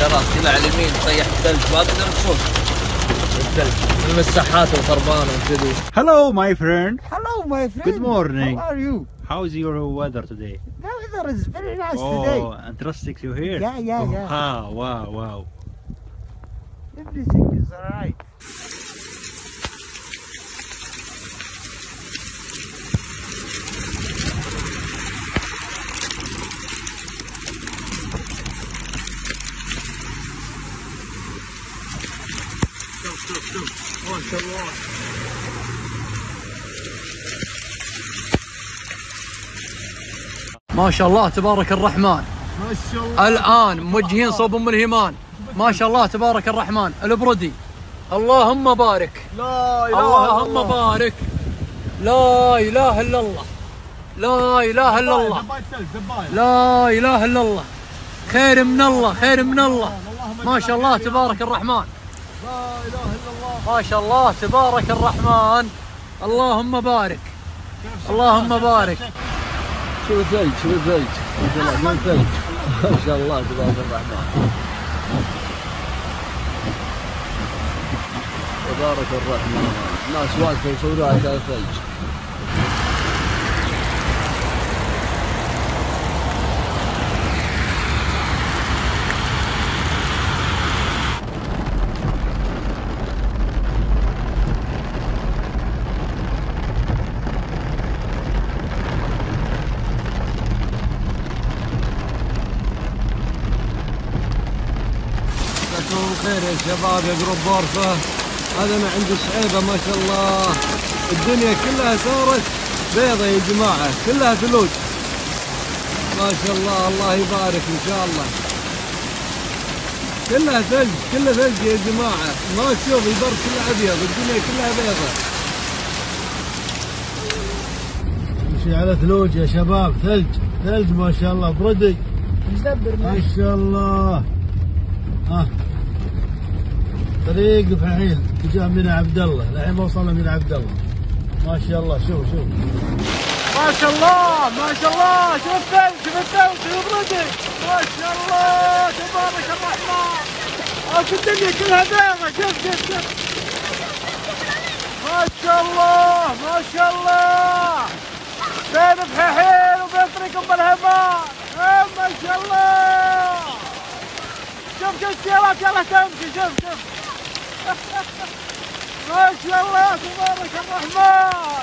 السيارات كذا على اليمين طيح الثلج ما تقدر تفوت الثلج المساحات الخربانه وكذي. Hello my friend. Hello my friend. Good morning. How are you? How is your weather today? The weather is very nice today. Oh, interesting to hear. Yeah. Ah, wow. Everything is alright. ما شاء الله. ما شاء الله تبارك الرحمن. ما شاء الله. الآن موجهين صوب أم الهيمان. ما شاء الله تبارك الرحمن. البردي اللهم بارك. لا إله اللهم بارك. لا إله إلا الله. لا إله إلا الله. لا إله إلا الله. خير من الله، خير من الله. ما شاء الله تبارك الرحمن. لا إله إلا الله. ما شاء الله تبارك الرحمن. اللهم بارك. اللهم بارك. شوف الثلج، شوف الثلج. ما شاء الله، شوف الثلج. ما شاء الله تبارك الرحمن. تبارك الرحمن. الناس واقفة يصوروها عشان الثلج. مساكم الخير يا شباب يا جروب بورفة. هذا انا عند الشعيبة ما شاء الله الدنيا كلها صارت بيضة يا جماعة، كلها ثلوج ما شاء الله. الله يبارك ان شاء الله. كلها ثلج، كلها ثلج يا جماعة. ما تشوف البر كله ابيض، الدنيا كلها بيضة. نمشي على ثلوج يا شباب، ثلج ما شاء الله. بردي ما شاء الله. طريق فحيل اتجاه من عبد الله، الحين ما وصلنا من عبد الله. ما شاء الله. شوف ما شاء الله ما شاء الله. شوف الثلج، شوف الثلج، شوف بردي. ما شاء الله تبارك الرحمن. الدنيا كلها بيضة. شوف ما شاء الله ما شاء الله. بين بحيحين وبين طريق ام الهيمان. ما شاء الله. شوف السيارات يلا تمشي. شوف ما شاء الله تبارك الرحمن.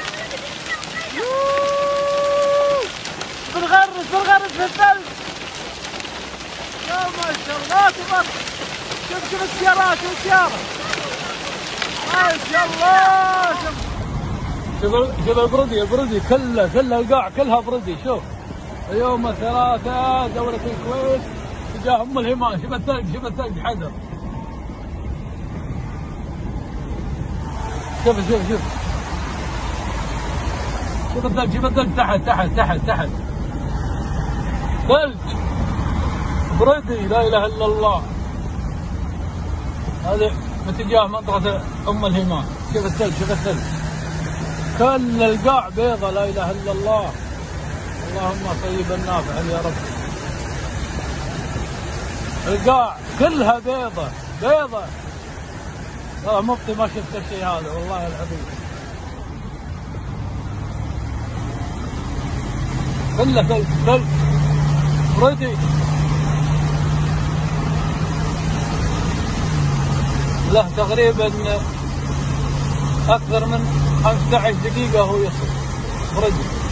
بنغرس في الثلج. يا ما شاء الله تبارك. شوف السيارات، شوف السيارة ما شاء الله. شوف البردي كله القاع كلها بردي. شوف يوم الثلاثاء دولة الكويت تجاه ام الهيمان. شوف الثلج حذر. شوف الثلج تحت ثلج بردي. لا اله الا الله. هذه باتجاه منطقة ام الهيمان. شوف الثلج كل القاع بيضة. لا اله الا الله. اللهم طيبا نافعا يا رب. القاع كلها بيضة. مبطي ما شفت الشيء هذا والله العظيم. كله ثلج بردي. له تقريبا اكثر من 15 دقيقة هو يصل بردي.